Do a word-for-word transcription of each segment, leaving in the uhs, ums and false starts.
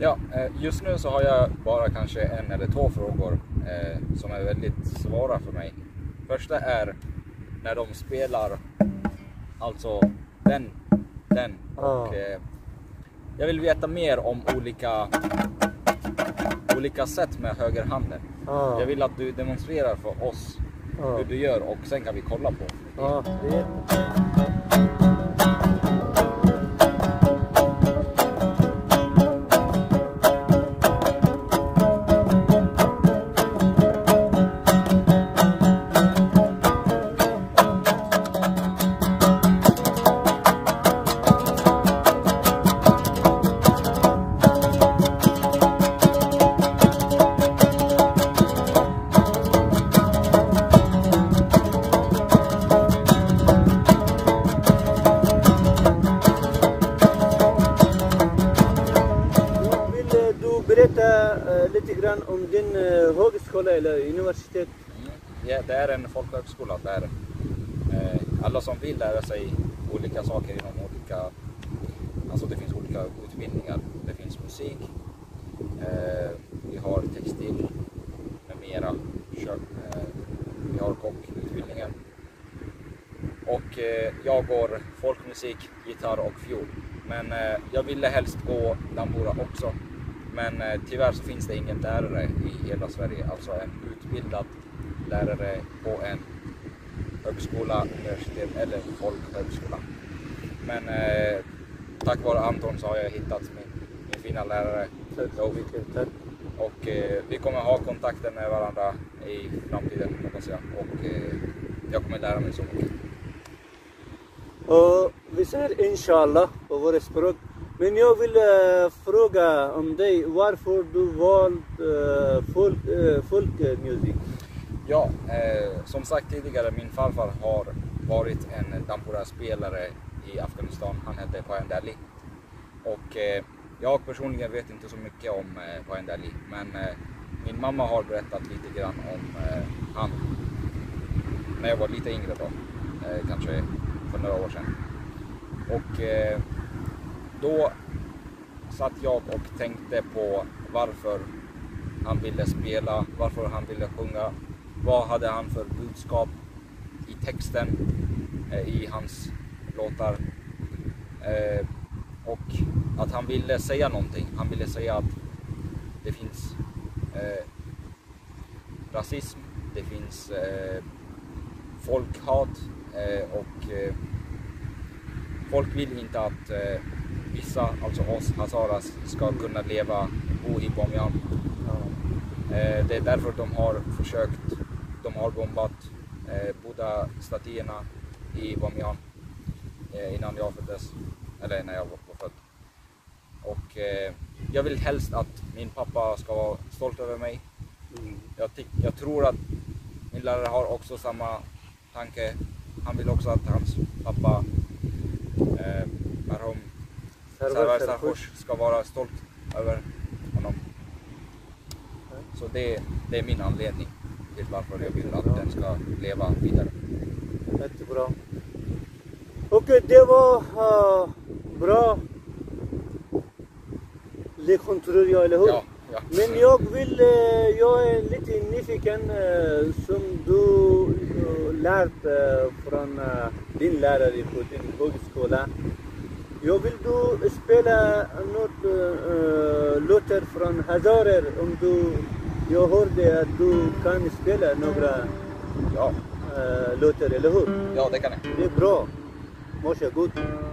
Ja, just nu så har jag bara kanske en eller två frågor eh, som är väldigt svåra för mig. Första är när de spelar alltså den, den och eh, jag vill veta mer om olika olika sätt med högerhanden. Ah. Jag vill att du demonstrerar för oss ah. hur du gör och sen kan vi kolla på det. Ah, det. Berätta uh, lite grann om din uh, högskola eller universitet. Mm. Ja, det är en folkhögskola där uh, alla som vill lära sig olika saker inom olika, alltså det finns olika utbildningar. Det finns musik, uh, vi har textil med mera, kör, uh, vi har kockutbildningen och uh, jag går folkmusik, gitarr och fiol. Men uh, jag ville helst gå Dambura också. Men eh, tyvärr så finns det ingen lärare i hela Sverige, alltså en utbildad lärare på en högskola, universitet eller folkhögskola. Men eh, tack vare Anton så har jag hittat min, min fina lärare. Och eh, vi kommer ha kontakter med varandra i framtiden, hoppas jag. Och eh, jag kommer lära mig så mycket. Och vi säger inshallah på våra språk. Men jag vill uh, fråga om dig, varför du valt uh, folk, uh, folkmusik? Ja, eh, som sagt tidigare, min farfar har varit en Dambura-spelare i Afghanistan. Han hette Payam Dali. Och eh, jag personligen vet inte så mycket om eh, Payam Dali. Men eh, min mamma har berättat lite grann om eh, han. När jag var lite yngre då. Eh, kanske för några år sedan. Och eh, då satt jag och tänkte på varför han ville spela, varför han ville sjunga. Vad hade han för budskap i texten, eh, i hans låtar. Eh, och att han ville säga någonting. Han ville säga att det finns eh, rasism, det finns eh, folkhat eh, och eh, folk vill inte att eh, vissa, alltså oss hazaras, ska kunna leva bo i Bamyan. Eh, det är därför de har försökt, de har bombat eh, Buddha-statyerna i Bamyan eh, innan jag föddes, eller när jag var född. Och eh, jag vill helst att min pappa ska vara stolt över mig. Mm. Jag, jag tror att min lärare har också samma tanke. Han vill också att hans pappa eh, Marhum Sarwar Sarkhosh ska vara stolt över honom. Så det, det är min anledning till varför jag vill att den ska leva vidare. Jättebra. Och det var uh, bra lektion, tror jag, eller hur? Ja, ja. Men jag vill, uh, jag är lite nyfiken uh, som du uh, lärt uh, från uh, din lärare på din högskola. Jag vill du spela något uh, låtar från Hazarer, om du, jag hörde att du kan spela några ja. uh, låtar, eller hur? Ja, det kan jag. Det är bra. Varsågod.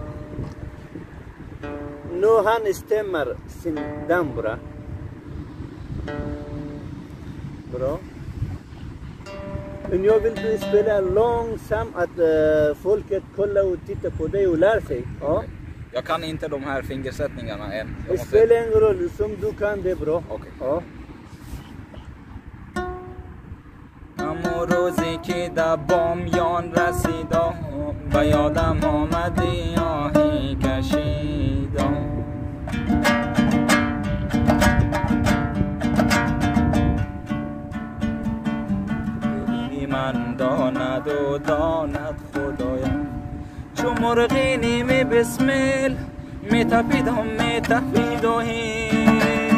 Nu han stämmer sin Dambura. Bra. Men jag vill du spela långsamt att uh, folket kollar och tittar på dig och lär sig. Ja. Jag kan inte de här fingersättningarna än. Det måste... spelar ingen roll, som du kan det bra. Okej. Ja. روزی که در بامیان رسیدم و یادم آمدی آهی کشیدم من داند و داند خدایم چون مرغی نیمه بسمل می تپیدم می تپید و هی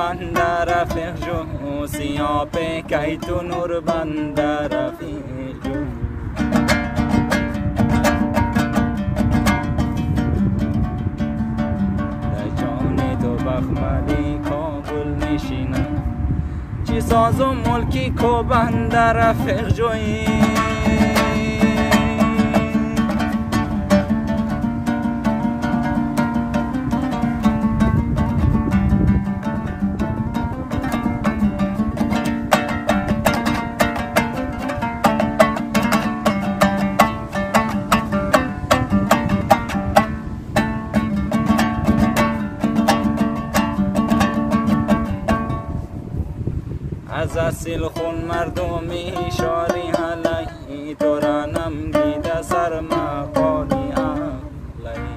بنده رفیق جو سیاه پیکی تو نور بنده رفیق جو در جان تو بخملی کابل نشینم چی ساز و ملکی کو بنده رفیق جوی از اصیل خون مردمی شاری علی تو را نمگیده سر مقالی علی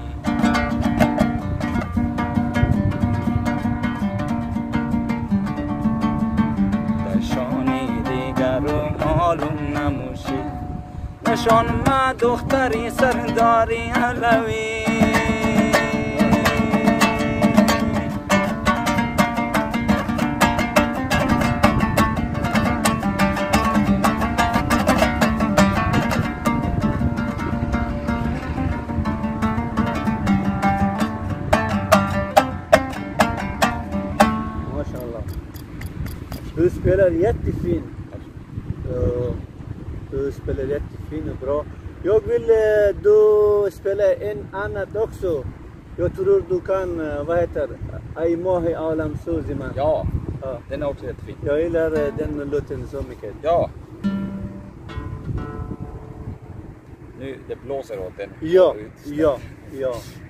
در شانی دیگر و معلوم نموشی نشان ما دختری سرداری علوی Du spelar jättefin. Uh, du spelar jättefin och bra. Jag vill uh, du spela en annat också. Jag tror du kan, uh, vad heter Ay Mohi Alam Suziman. Ja, Ja. den är också jättefin. Jag gillar uh, den låten så mycket. Ja. Nu, det blåser åt den. Ja, ja, ja.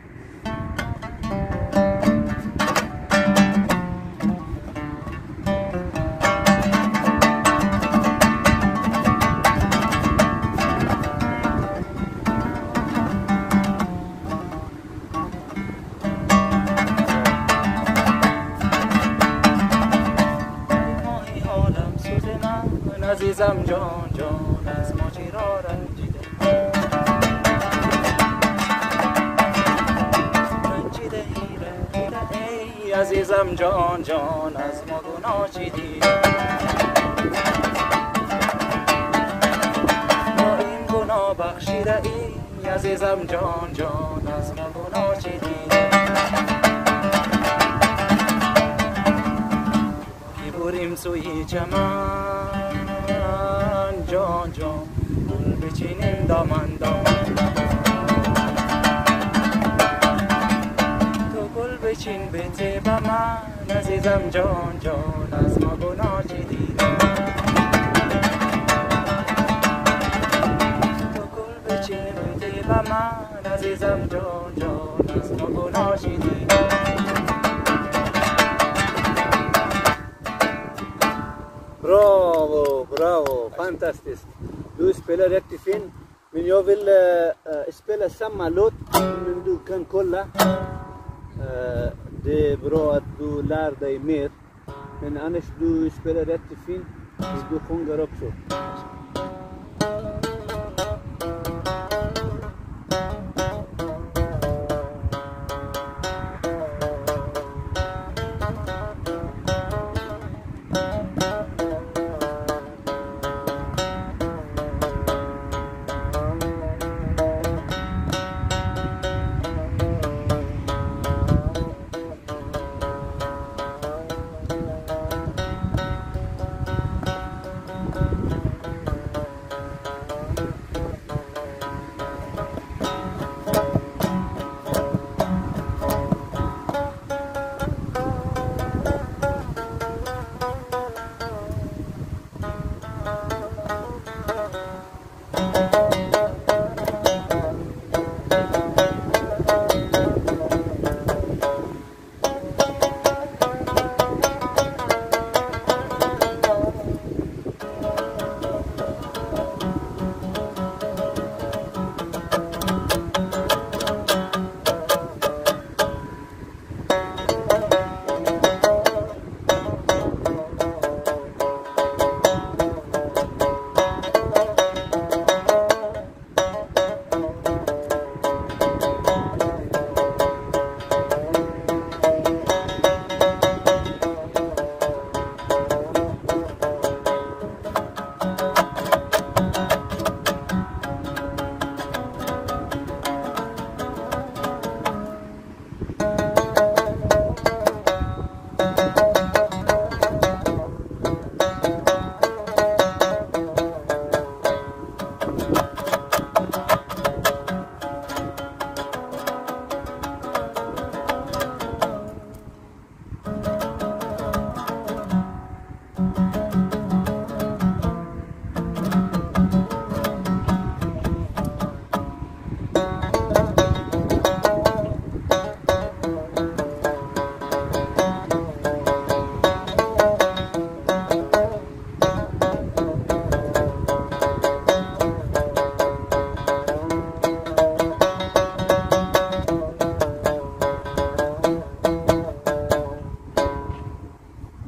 عزیزم جان جان از ماجرا رنجیده رنجیده رنجیده ای عزیزم جان جان از ما گناه چیدی با این گناه بخشیده ای عزیزم جان جان از ما گناه چیدی کی بریم سوی چمن جان جان گل بچینیم دامن دامن تو گل بچین بته با من عزیزم جان جان از ما گناه چیدی تو گل بچین بته با من عزیزم جان جان از ما گناه چیدی Bravo, bravo, fantastiskt. Du spelar jättefin. Men jag vill uh, spela samma låt, men du kan kolla. Uh, det är bra att du lär dig mer. Men annars du spelar jättefin. Du sjunger också.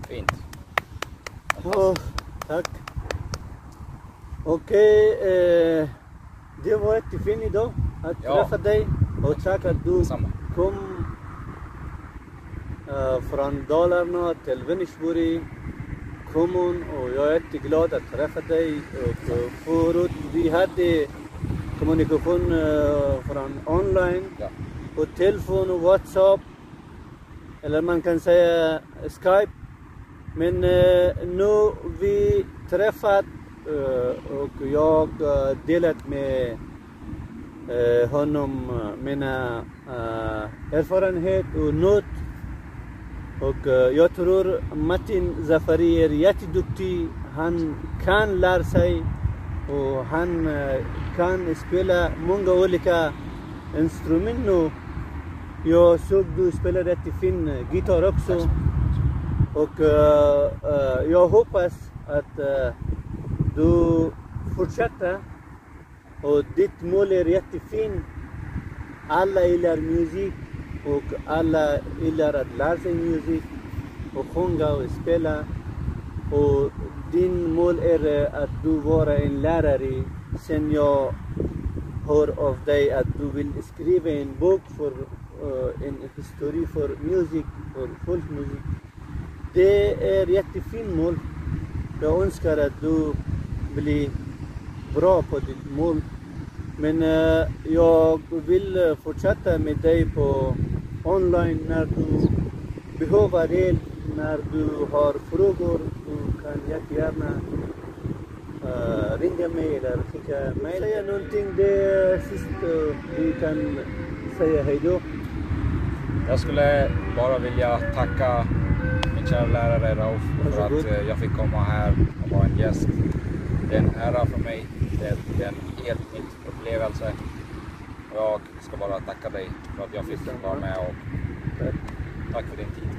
Fint. Oh, tack. Okej, okay, eh, det var jättefint idag att Ja. träffa dig. Och tack att du Detsamma. kom uh, från Dalarna till Vänersborg kommun. Och jag är jätteglad att träffa dig. Och uh, förut vi hade kommunikation uh, från online. Ja. På telefon och WhatsApp. Eller man kan säga Skype. Men uh, nu vi träffat uh, och jag uh, delat med uh, honom uh, mina uh, erfarenhet och not. Och uh, jag tror Martin Zafari är jätteduktig. Han kan lära sig och han uh, kan spela många olika instrument nu. Jag såg du spelade jättefin gitarr också. Och uh, uh, jag hoppas att uh, du fortsätter. Och ditt mål är jättefin. Alla gillar musik och alla gillar att lära sig musik och sjunga och spela. Och din mål är att du vara en lärare. Sen jag hör av dig att du vill skriva en bok för uh, en historia för musik, för folkmusik. Det är jättefint mål. Jag önskar att du blir bra på ditt mål. Men uh, jag vill fortsätta med dig på online när du behöver hjälp, när du har frågor. Du kan jättegärna uh, ringa mig eller skicka mig. Säga någonting det sist uh, du kan säga hej då. Jag skulle bara vilja tacka min kära lärare Rauf för att uh, jag fick komma här och vara en gäst. Det är en ära för mig. Det är, det är en helt ny upplevelse. Och jag ska bara tacka dig för att jag fick vara med och tack för din tid.